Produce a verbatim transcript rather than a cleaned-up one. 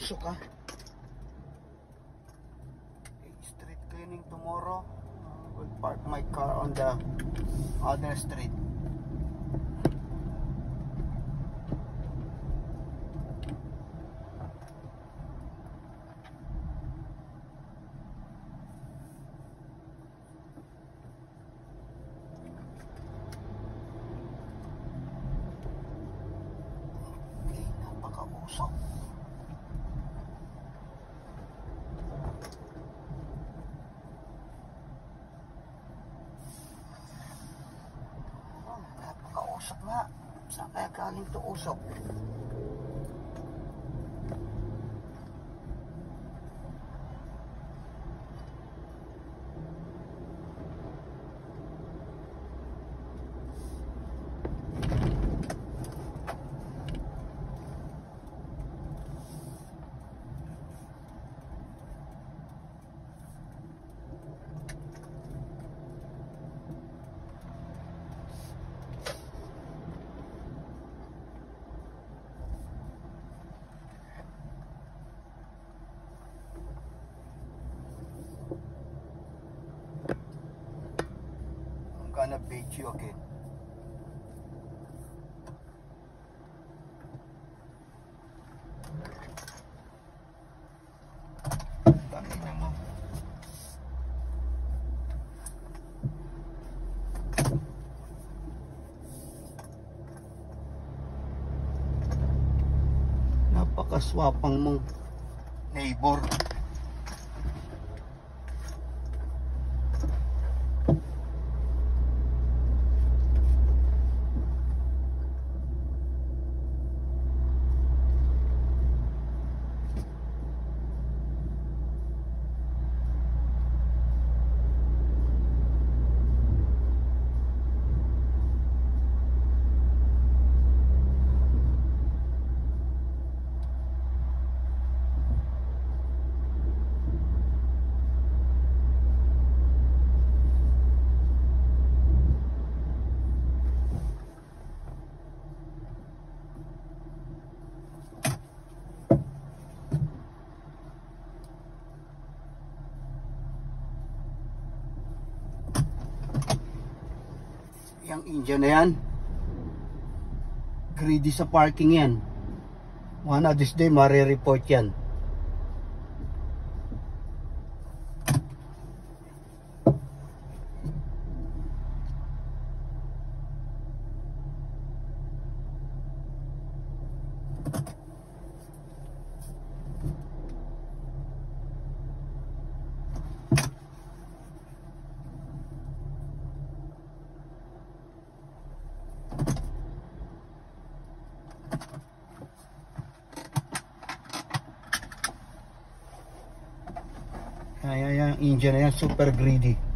usok ah. Okay, street cleaning tomorrow. uh, Will park my car on the other street. Usok. Oh, napaka-usok nga. Saan kaya galing to usok? Gonna beat you again. Dami na mo. Napakaswapang mong neighbor. Yang Indian na yan, greedy sa parking yan. One of this day marireport yan. Kaya yung Indian na yan, super greedy.